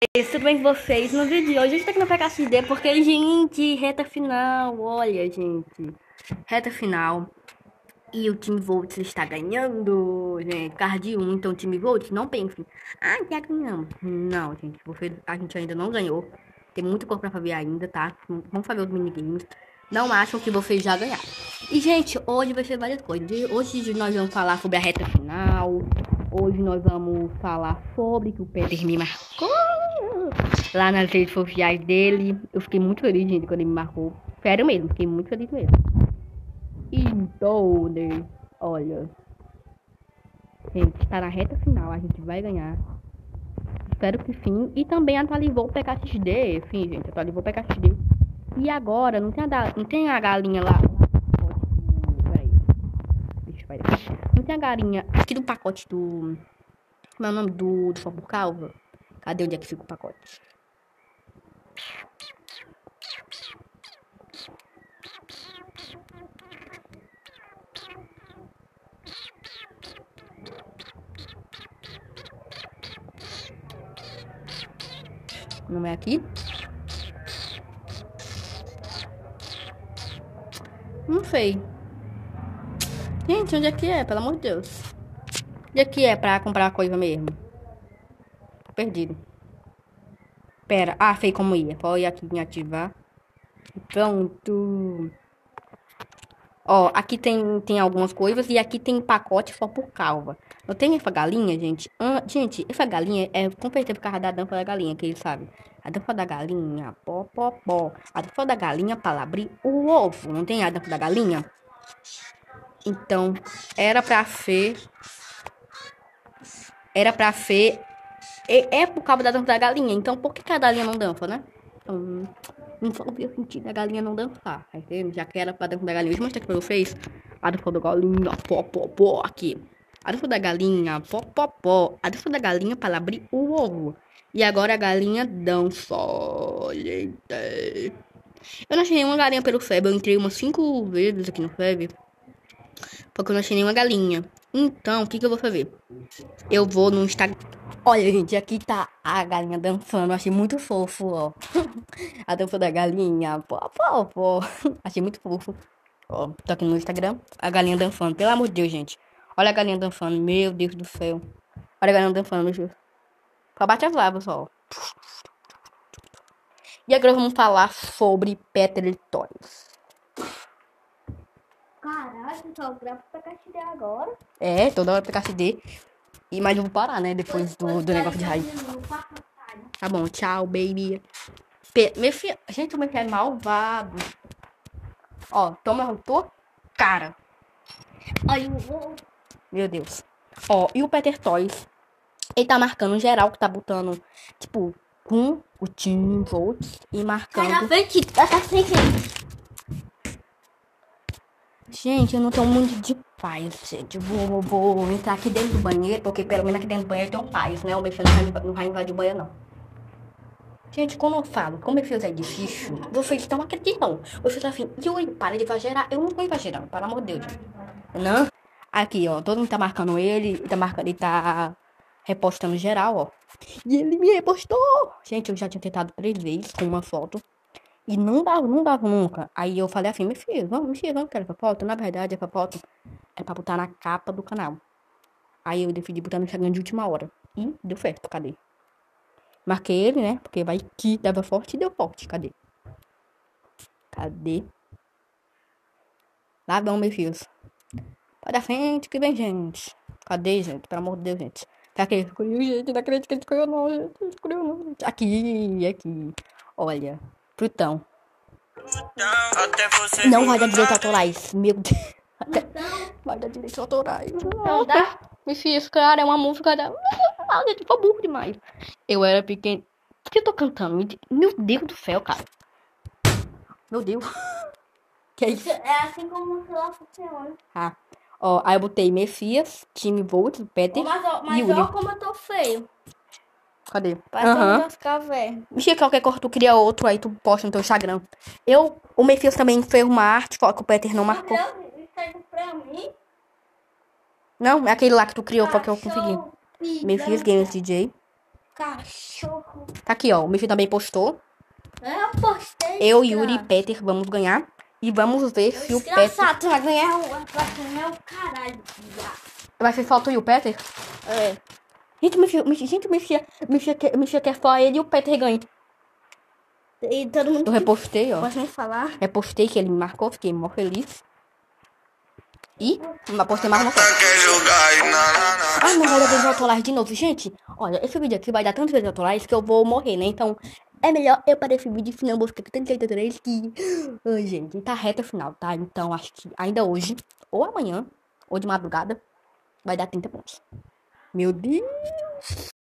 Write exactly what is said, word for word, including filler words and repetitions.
Tudo bem com vocês? No vídeo de hoje a gente tá aqui no P K X D porque, gente, reta final, olha, gente, reta final e o time Volts está ganhando, gente, por causa de um, então o time Volts, não pensem, ah, já ganhamos, não, gente, você, a gente ainda não ganhou, tem muita coisa pra fazer ainda, tá? Vamos fazer os minigames, não acham que vocês já ganharam. E, gente, hoje vai ser várias coisas, hoje nós vamos falar sobre a reta final, hoje nós vamos falar sobre que o Peter me marcou lá nas redes sociais dele. Eu fiquei muito feliz, gente, quando ele me marcou. Sério mesmo, fiquei muito feliz mesmo. Então, né, olha, gente, está na reta final, a gente vai ganhar. Espero que sim. E também atualizou o P K X D. Sim, gente, atualizou o P K X D. E agora, não tem a, da, não tem a galinha lá. Peraí. Deixa eu ver. Não tem a galinha aqui do pacote do. Como é o nome do, do Fogo Calva? Cadê onde é que fica o pacote? Não é aqui? Não sei. Gente, onde é que é? Pelo amor de Deus. Onde é que é pra comprar coisa mesmo? Tô perdido. Pera. Ah, sei como ia. Pode ir aqui em ativar. Pronto. Ó, aqui tem, tem algumas coisas e aqui tem pacote só por calva. Eu tenho essa galinha, gente. Ah, gente, essa galinha é com certeza por causa da dança da galinha, que eles sabem. A dança da galinha, pó, pó, pó. A dança da galinha para abrir o ovo. Não tem a dança da galinha? Então, era pra ser... Era pra ser... É, é por causa da dança da galinha. Então, por que, que a galinha não dança, né? Então, não fazia sentido a galinha não dançar, tá entendendo? Já que era pra dança da galinha. Deixa eu mostrar aqui pra vocês. A dança da galinha, pó, pó, pó, aqui. A dança da galinha, pó, pó, pó. A dança da galinha para abrir o ovo. E agora a galinha dança. Gente. Eu não achei nenhuma galinha pelo Feb. Eu entrei umas cinco vezes aqui no Feb. Porque eu não achei nenhuma galinha. Então, o que, que eu vou fazer? Eu vou no Instagram. Olha, gente, aqui tá a galinha dançando. Eu achei muito fofo, ó. A dança da galinha. Pô, pô, pô. Achei muito fofo. Ó, tô aqui no Instagram. A galinha dançando. Pelo amor de Deus, gente. Olha a galinha dançando. Meu Deus do céu. Olha a galinha dançando, meu Deus. Só bate as lábias, ó. E agora vamos falar sobre Peter Toys. Caralho, só gravo P K X D agora. É, toda hora P K X D. E, mas eu vou parar, né? Depois do, do negócio de raiva. Tá bom, tchau, baby. Pe meu filho. Gente, o meu filho é malvado. Ó, toma na tua cara. Aí eu vou. Meu Deus. Ó, e o Peter Toys? Ele tá marcando geral que tá botando, tipo, com o Team Volts e marcando. Sai da frente, tá sem frente. Gente, eu não tenho muito de paz, gente. Eu vou, vou, vou entrar aqui dentro do banheiro, porque pelo menos aqui dentro do banheiro tem um paz, né? O meu filho não vai, não vai invadir o banheiro, não. Gente, quando eu falo, como meu filho é difícil, vocês estão acreditando. Vocês estão assim, Yuri, para de exagerar. Eu não tô exagerando, pelo amor de Deus. Não? Aqui, ó, todo mundo tá marcando ele, tá marcando, ele tá repostando geral, ó. E ele me repostou. Gente, eu já tinha tentado três vezes com uma foto. E não dava, não dava nunca. Aí eu falei assim, meu filho, vamos, meu filho, vamos querer essa foto. Na verdade, essa foto é pra botar na capa do canal. Aí eu decidi botar no Instagram de última hora. E deu certo, cadê? Marquei ele, né? Porque vai que dava forte e deu forte. Cadê? Cadê? Lá vão, meus filhos. Vai da frente que vem, gente. Cadê, gente? Pelo amor de Deus, gente. Pra que escolheu, gente? Não acredito que ele escolheu, não, gente. Escolheu, não, gente. Aqui, aqui. Olha. Frutão. Não vai dar direitos autorais. Meu Deus. Até... Vai dar direitos autorais. Não dá? Me fiz, cara, é uma música da... Ah, gente, foi burro demais. Eu era pequeno. O que eu tô cantando? Meu Deus do céu, cara. Meu Deus. Que é isso? É assim como o celular funciona. Ah. Ó, aí eu botei Mefias, Time Volt, Peter Mas, ó, e mas Yuri. olha como eu tô feio. Cadê? Parece Aham. um cascavel. Mexia, qualquer coisa tu cria outro, aí tu posta no teu Instagram. Eu, o Mefias também fez uma arte, só que o Peter não marcou. Meu Deus, isso aí pra mim. Não, é aquele lá que tu criou, foi que eu consegui. Cachorro, Mefias Games D J. Cachorro. Tá aqui, ó. O Michi também postou. Eu postei. Eu, Yuri e Peter vamos ganhar. E vamos ver se o Peter... Desgraçado, tu vai ganhar o... Vai ganhar o caralho. Vai ser só tu e o Peter? É. Gente, Michi, Michi, gente, Michi, Michi, quer- Michi quer só ele e o Peter ganha. E todo mundo... Eu repostei, ó. Posso nem falar? Repostei que ele me marcou, fiquei mó feliz. E mas postei mais uma foto. Ah, não vai dar vez autorais de novo. Gente, olha, esse vídeo aqui vai dar tantas vezes autorais que eu vou morrer, né? Então, é melhor eu parar esse vídeo final buscar tantos autorais que... Ai, gente, tá reta final, tá? Então, acho que ainda hoje, ou amanhã, ou de madrugada, vai dar trinta pontos. Meu Deus!